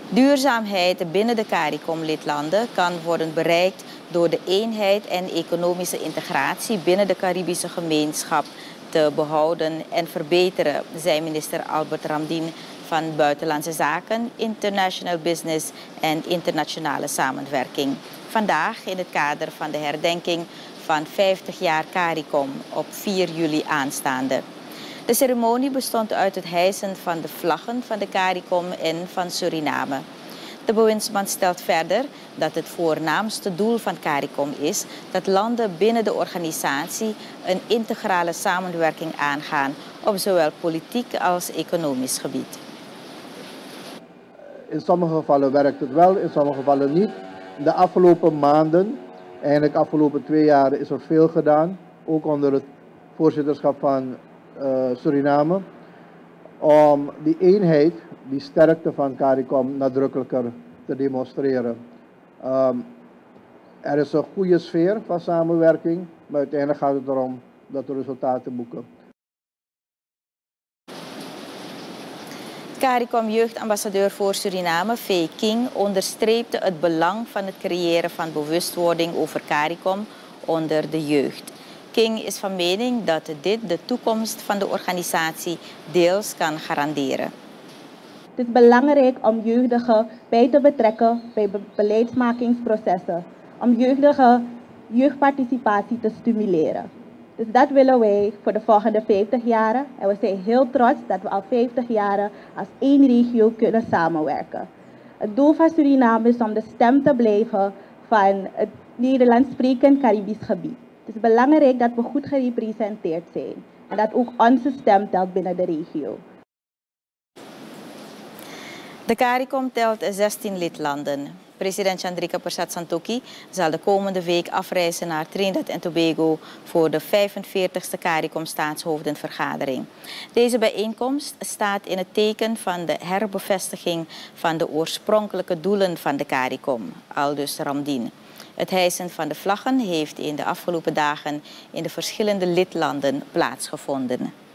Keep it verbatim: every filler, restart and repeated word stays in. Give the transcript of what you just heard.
Duurzaamheid binnen de CARICOM-lidlanden kan worden bereikt door de eenheid en economische integratie binnen de Caribische gemeenschap te behouden en verbeteren, zei minister Albert Ramdien van Buitenlandse Zaken, International Business en Internationale Samenwerking. Vandaag in het kader van de herdenking van vijftig jaar CARICOM op vier juli aanstaande. De ceremonie bestond uit het hijsen van de vlaggen van de CARICOM en van Suriname. De bewindsman stelt verder dat het voornaamste doel van CARICOM is dat landen binnen de organisatie een integrale samenwerking aangaan op zowel politiek als economisch gebied. In sommige gevallen werkt het wel, in sommige gevallen niet. De afgelopen maanden, eigenlijk de afgelopen twee jaar, is er veel gedaan. Ook onder het voorzitterschap van uh, Suriname. Om die eenheid, die sterkte van CARICOM nadrukkelijker te demonstreren. Um, er is een goede sfeer van samenwerking, maar uiteindelijk gaat het erom dat we resultaten boeken. CARICOM-jeugdambassadeur voor Suriname, V. King, onderstreepte het belang van het creëren van bewustwording over CARICOM onder de jeugd. King is van mening dat dit de toekomst van de organisatie deels kan garanderen. Het is belangrijk om jeugdigen bij te betrekken bij be beleidsmakingsprocessen, om jeugdige jeugdparticipatie te stimuleren. Dus dat willen wij voor de volgende vijftig jaren en we zijn heel trots dat we al vijftig jaren als één regio kunnen samenwerken. Het doel van Suriname is om de stem te blijven van het Nederlands sprekend Caribisch gebied. Het is belangrijk dat we goed gerepresenteerd zijn en dat ook onze stem telt binnen de regio. De CARICOM telt zestien lidlanden. President Chandrika Persat Santokhi zal de komende week afreizen naar Trinidad en Tobago voor de vijfenveertigste CARICOM-staatshoofdenvergadering. Deze bijeenkomst staat in het teken van de herbevestiging van de oorspronkelijke doelen van de CARICOM, aldus Ramdien. Het hijsen van de vlaggen heeft in de afgelopen dagen in de verschillende lidlanden plaatsgevonden.